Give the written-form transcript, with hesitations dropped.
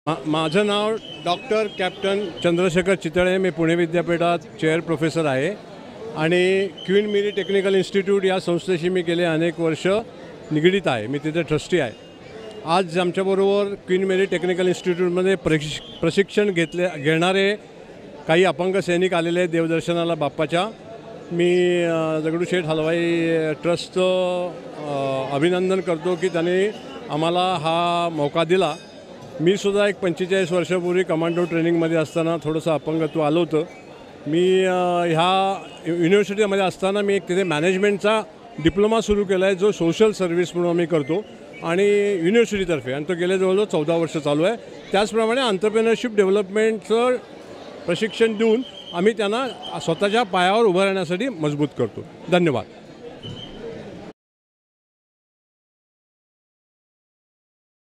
माझं नाव doctor captain Chandrashekhar Chitale. मी पुणे विद्यापीठात चेअर प्रोफेसर आहे आणि क्वीन मेरी टेक्निकल इन्स्टिट्यूट या संस्थेशी मी गेले अनेक वर्ष निगडीत आहे. मी तिथे ट्रस्टी आहे. आज आमच्याबरोबर क्वीन मेरी टेक्निकल इन्स्टिट्यूटमध्ये प्रशिक्षण घेणारे काही अपंग सैनिक आलेले आहेत देवदर्शनाला बाप्पाच्या. मी दगडूशेठ हलवाई ट्रस्टचं अभिनंदन करतो की त्यांनी आम्हाला हा मौका दिला. मी सुद्धा एक 45 वर्षापूर्वी कमांडो ट्रेनिंगमध्ये असताना थोडंसं अपंगत्व आलं होतं. मी ह्या युनिव्हर्सिटीमध्ये असताना मी एक तिथे मॅनेजमेंटचा डिप्लोमा सुरू केला आहे जो सोशल सर्व्हिस म्हणून आम्ही करतो आणि युनिव्हर्सिटीतर्फे, आणि तो गेले जवळजवळ 14 वर्ष चालू आहे. त्याचप्रमाणे एंटरप्रेन्योरशिप डेव्हलपमेंटचं प्रशिक्षण देऊन आम्ही त्यांना स्वतःच्या पायावर उभं राहण्यासाठी मजबूत करतो. धन्यवाद.